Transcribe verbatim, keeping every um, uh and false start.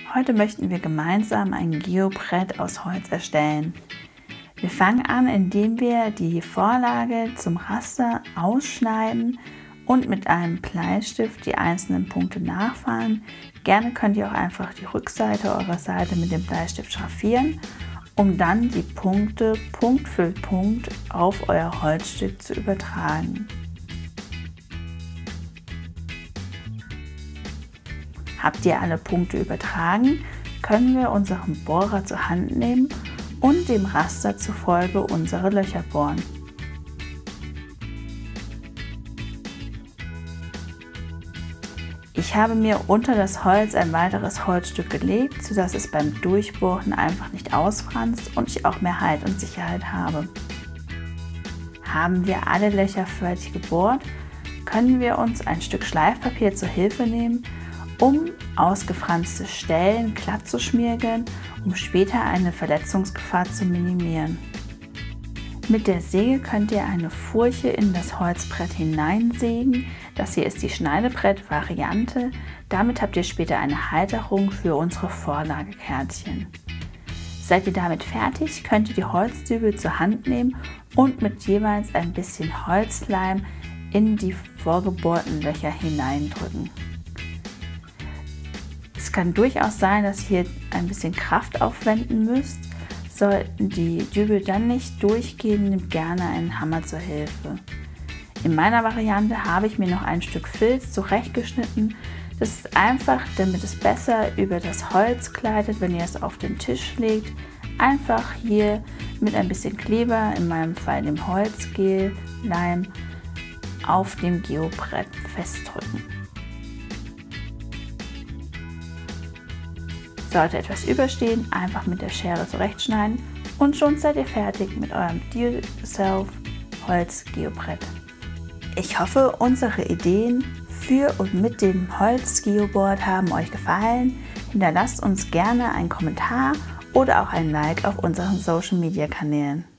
Heute möchten wir gemeinsam ein Geobrett aus Holz erstellen. Wir fangen an, indem wir die Vorlage zum Raster ausschneiden und mit einem Bleistift die einzelnen Punkte nachfahren. Gerne könnt ihr auch einfach die Rückseite eurer Seite mit dem Bleistift schraffieren, um dann die Punkte Punkt für Punkt auf euer Holzstück zu übertragen. Habt ihr alle Punkte übertragen, können wir unseren Bohrer zur Hand nehmen und dem Raster zufolge unsere Löcher bohren. Ich habe mir unter das Holz ein weiteres Holzstück gelegt, sodass es beim Durchbohren einfach nicht ausfranst und ich auch mehr Halt und Sicherheit habe. Haben wir alle Löcher fertig gebohrt, können wir uns ein Stück Schleifpapier zur Hilfe nehmen, um ausgefranste Stellen glatt zu schmiergeln, um später eine Verletzungsgefahr zu minimieren. Mit der Säge könnt ihr eine Furche in das Holzbrett hineinsägen. Das hier ist die Schneidebrett-Variante. Damit habt ihr später eine Halterung für unsere Vorlagekärtchen. Seid ihr damit fertig, könnt ihr die Holzdübel zur Hand nehmen und mit jeweils ein bisschen Holzleim in die vorgebohrten Löcher hineindrücken. Es kann durchaus sein, dass ihr ein bisschen Kraft aufwenden müsst. Sollten die Dübel dann nicht durchgehen, nehmt gerne einen Hammer zur Hilfe. In meiner Variante habe ich mir noch ein Stück Filz zurechtgeschnitten. Das ist einfach, damit es besser über das Holz gleitet, wenn ihr es auf den Tisch legt. Einfach hier mit ein bisschen Kleber, in meinem Fall dem Holzgel, Leim, auf dem Geobrett festdrücken. Sollte etwas überstehen, einfach mit der Schere zurechtschneiden und schon seid ihr fertig mit eurem Do-it-yourself Holz-Geobrett. Ich hoffe, unsere Ideen für und mit dem Holz-Geoboard haben euch gefallen. Hinterlasst uns gerne einen Kommentar oder auch ein Like auf unseren Social Media Kanälen.